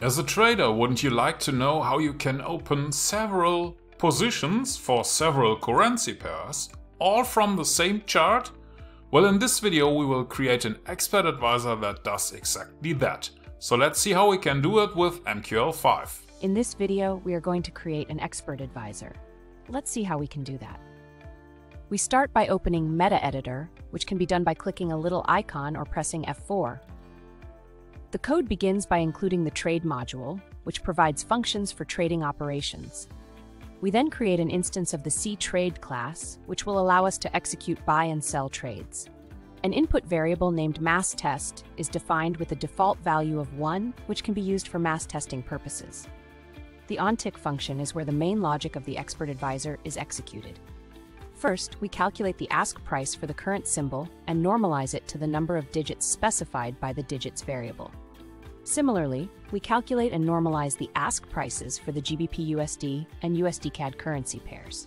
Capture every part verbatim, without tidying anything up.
As a trader, wouldn't you like to know how you can open several positions for several currency pairs, all from the same chart? Well, in this video we will create an expert advisor that does exactly that. So let's see how we can do it with M Q L five. In this video, we are going to create an expert advisor. Let's see how we can do that. We start by opening Metaeditor, which can be done by clicking a little icon or pressing F four. The code begins by including the trade module, which provides functions for trading operations. We then create an instance of the CTrade class, which will allow us to execute buy and sell trades. An input variable named MassTest is defined with a default value of one, which can be used for mass testing purposes. The OnTick function is where the main logic of the expert advisor is executed. First, we calculate the ask price for the current symbol and normalize it to the number of digits specified by the digits variable. Similarly, we calculate and normalize the ask prices for the G B P U S D and U S D C A D currency pairs.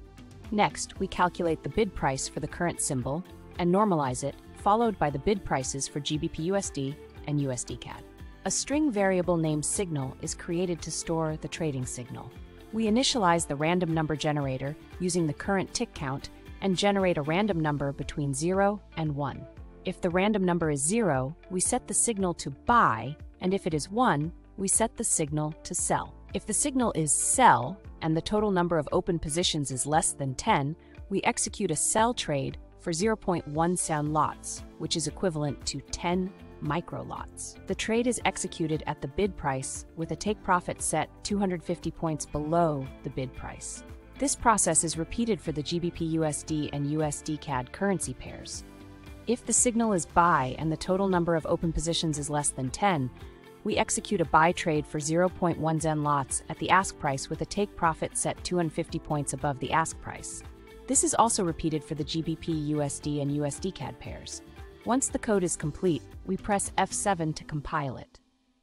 Next, we calculate the bid price for the current symbol and normalize it, followed by the bid prices for G B P U S D and U S D C A D. A string variable named signal is created to store the trading signal. We initialize the random number generator using the current tick count and generate a random number between zero and one. If the random number is zero, we set the signal to buy, and if it is one, we set the signal to sell. If the signal is sell and the total number of open positions is less than ten, we execute a sell trade for zero point one sound lots, which is equivalent to ten micro lots. The trade is executed at the bid price with a take profit set two hundred fifty points below the bid price. This process is repeated for the G B P U S D and U S D C A D currency pairs. If the signal is buy and the total number of open positions is less than ten, we execute a buy trade for zero point one zen lots at the ask price with a take profit set two hundred fifty points above the ask price. This is also repeated for the G B P U S D and U S D C A D pairs. Once the code is complete, we press F seven to compile it.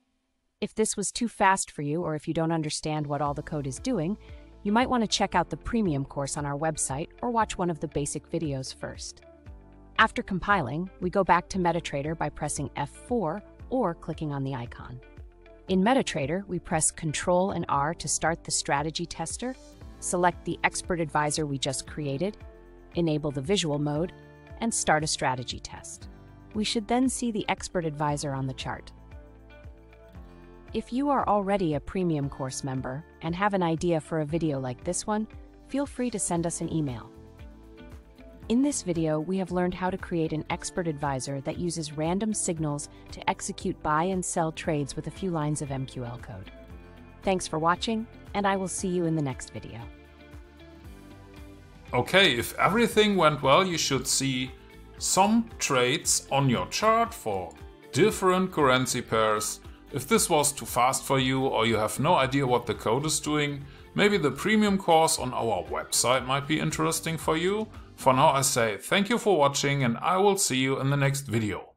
If this was too fast for you, or if you don't understand what all the code is doing, you might want to check out the premium course on our website or watch one of the basic videos first. After compiling, we go back to Metaeditor by pressing F four or clicking on the icon. In Metaeditor, we press Control and R to start the strategy tester, select the expert advisor we just created, enable the visual mode, and start a strategy test. We should then see the expert advisor on the chart. If you are already a premium course member and have an idea for a video like this one, feel free to send us an email. In this video, we have learned how to create an expert advisor that uses random signals to execute buy and sell trades with a few lines of M Q L code. Thanks for watching, and I will see you in the next video. Okay, if everything went well, you should see some trades on your chart for different currency pairs. If this was too fast for you or you have no idea what the code is doing, maybe the premium course on our website might be interesting for you. For now I say thank you for watching and I will see you in the next video.